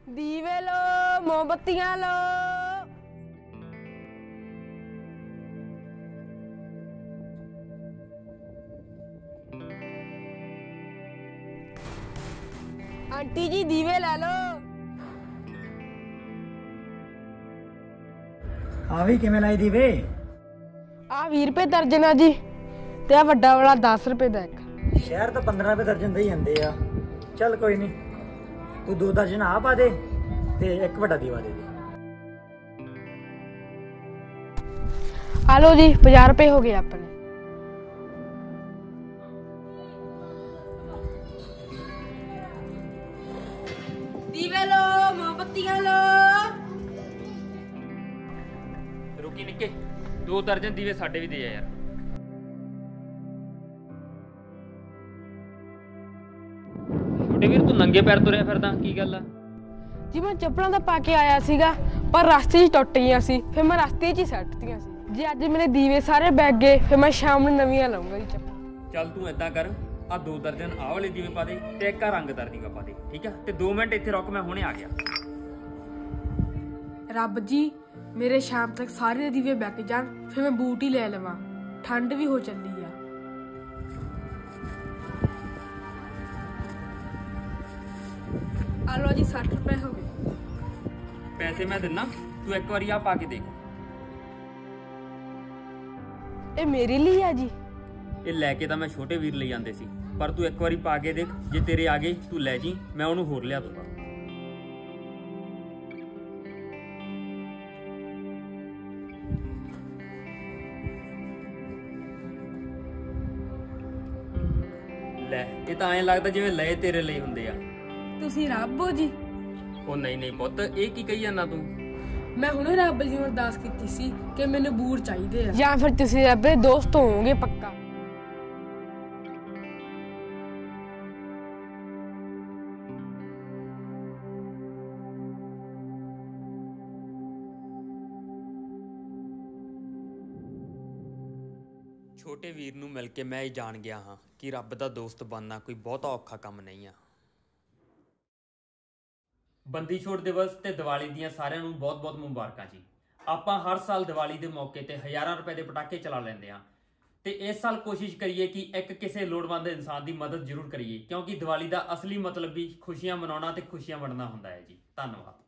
दीवे लो, मोमबत्तियां लो। आंटी जी दीवे ला लो। हाँ भी किमें लाई दीवे? आ 20 रुपए दर्जन आ जी, ते आ वड्डा वाला 10 रुपए दा एक। शहर तो 15 रुपए दर्जन दे ही आंदे आ। चल कोई नहीं, तू 2 दर्जन आ पा दे ते एक वड्डा दीवा दे दे। आ लो जी 50 रुपए हो गए अपने। दीवे लो, मोमबत्तियां लो। रुकी निक्के, 2 दर्जन दीवे साडे भी दे आ यार। छोटे वीर तू नंगे पैर तुरिया फिरदा की गल आ? जी मैं चप्पलों दा पा के आया सीगा, पर रास्ते 'ਚ टुट गईयां सी, फिर मैं रास्ते 'ਚ ही सੱਟਤੀਆਂ ਸੀ। जी अज मेरे दीवे सारे बैग गए, फिर मैं शाम ਨੂੰ ਨਵੀਆਂ ਲਾਉਂਗਾ ਜੀ ਚੱਪਲ। ਚੱਲ ਤੂੰ ਏਦਾਂ ਕਰ, ਆ 2 ਦਰਜਨ ਆਹ ਵਾਲੇ ਦੀਵੇ ਪਾ ਦੇ ਤੇ ਇੱਕ ਆ ਰੰਗਦਾਰ ਦੀਵਾ ਪਾ ਦੇ, ਠੀਕ ਆ? ਤੇ 2 ਮਿੰਟ ਇੱਥੇ ਰੁਕ, ਮੈਂ ਹੁਣੇ ਆ ਗਿਆ। ਰੱਬ ਜੀ ਮੇਰੇ ਸ਼ਾਮ ਤੱਕ ਸਾਰੇ ਦੀਵੇ ਬੈਕ ਜਾਣ, ਫਿਰ ਮੈਂ ਬੂਟ ਹੀ ਲੈ ਲਵਾਂ, ਠੰਡ ਵੀ ਹੋ ਚੱਲੀ ਆ। ਆ ਲੋ ਜੀ 60 ਰੁਪਏ ਹੋ ਗਏ। ਪੈਸੇ ਮੈਂ ਦਿੰਨਾ, ਤੂੰ ਇੱਕ ਵਾਰੀ ਆ ਪਾ ਕੇ ਦੇਖ। ਇਹ ਮੇਰੇ ਲਈ ਆ ਜੀ? ਇਹ ਲੈ ਕੇ ਤਾਂ ਮੈਂ ਛੋਟੇ ਵੀਰ ਲਈ ਆਂਦੇ ਸੀ, ਪਰ ਤੂੰ ਇੱਕ ਵਾਰੀ ਪਾ ਕੇ ਦੇਖ, ਜੇ ਤੇਰੇ ਆ ਗਏ ਤੂੰ ਲੈ ਜੀ, ਮੈਂ ਉਹਨੂੰ ਹੋਰ ਲਿਆ ਦੂੰਗਾ। ਲੈ ਇਹ ਤਾਂ ਐਂ ਲੱਗਦਾ ਜਿਵੇਂ ਲਏ ਤੇਰੇ ਲਈ ਹੁੰਦੇ ਆ। ਤੁਸੀਂ ਰੱਬ ਹੋ ਜੀ? ਉਹ ਨਹੀਂ ਨਹੀਂ ਪੁੱਤ, ਇਹ ਕੀ ਕਹੀ ਜਾਂਦਾ ਤੂੰ? ਮੈਂ ਹੁਣੇ ਰੱਬ ਜੀ ਨੂੰ ਅਰਦਾਸ ਕੀਤੀ ਸੀ ਕਿ ਮੈਨੂੰ ਬੂਟ ਚਾਹੀਦੇ ਆ। ਜਾਂ ਫਿਰ ਤੁਸੀਂ ਰੱਬ ਦੇ ਦੋਸਤ ਹੋਵੋਗੇ ਪੱਕਾ। ਛੋਟੇ ਵੀਰ ਨੂੰ ਮਿਲ ਕੇ ਮੈਂ ਇਹ ਜਾਣ ਗਿਆ ਹਾਂ ਕਿ ਰੱਬ ਦਾ ਦੋਸਤ ਬਣਨਾ ਕੋਈ ਬਹੁਤਾ ਔਖਾ ਕੰਮ ਨਹੀਂ ਆ। ਬੰਦੀ ਛੋੜ ਦਿਵਸ ਤੇ ਦੀਵਾਲੀ ਦੀਆਂ ਸਾਰਿਆਂ ਨੂੰ ਬਹੁਤ-ਬਹੁਤ ਮੁਬਾਰਕਾਂ ਜੀ। ਆਪਾਂ ਹਰ ਸਾਲ ਦੀਵਾਲੀ ਦੇ ਮੌਕੇ ਤੇ ਹਜ਼ਾਰਾਂ ਰੁਪਏ ਦੇ ਪਟਾਕੇ ਚਲਾ ਲੈਂਦੇ ਹਾਂ, ਤੇ ਇਸ ਸਾਲ ਕੋਸ਼ਿਸ਼ ਕਰੀਏ ਕਿ ਇੱਕ ਕਿਸੇ ਲੋੜਵੰਦ ਇਨਸਾਨ ਦੀ ਮਦਦ ਜ਼ਰੂਰ ਕਰੀਏ, ਕਿਉਂਕਿ ਦੀਵਾਲੀ ਦਾ ਅਸਲੀ ਮਤਲਬ ਵੀ ਖੁਸ਼ੀਆਂ ਮਨਾਉਣਾ ਤੇ ਖੁਸ਼ੀਆਂ ਵੰਡਣਾ ਹੁੰਦਾ ਹੈ ਜੀ। ਧੰਨਵਾਦ।